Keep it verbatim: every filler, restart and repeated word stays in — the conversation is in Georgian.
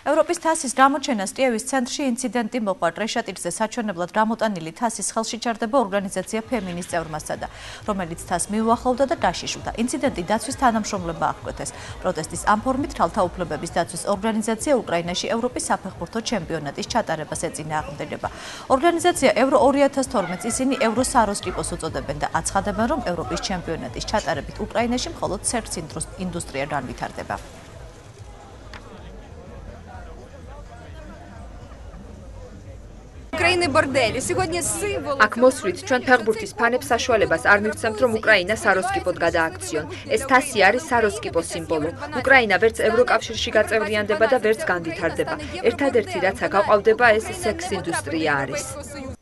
ევროპის თასის გამოჩენას კიევის ცენტში ინციდენტი მოჰყვა. კრეშატიკზე საჩვენებლად გამოტანილი თასის ხელში ჩაგდება ორგანიზაცია ფემინის წევრმა სცადა, რომელიც თასს მიუხლოვდა და გაშიშვლდა. ინციდენტი დაცვის თანამშრომლებმა აღკვეთეს. პროტესტის ამ ფორმით ქალთა უფლებების დაცვის ორგანიზაცია უკრაინაში ევროპის საფეხბურთო ჩემპიონატის ჩატარებას ეწინააღმდეგება. ორგანიზაცია ევრო ორი ათას თორმეტს ისინი ევრო-საროსკიპოს უწოდებენ და აცხადებენ, რომ ევროპის ჩემპიონატის ჩატარებით უკრაინაში მხოლოდ სექს-ინდუსტრია განვითარდება. აქ მოსვლით ჩვენ ფეხბურთის ფანებს საშუალებას არ მივცემთ, რომ უკრაინა საროსკიპოდ გადააქციონ. ეს თასი არის საროსკიპოს სიმბოლო. უკრაინა ვერც ევროკავშირში გაწევრიანდება და ვერც განვითარდება. ერთადერთი რაც აქ აყვავდება, ეს სექს-ინდუსტრია არის.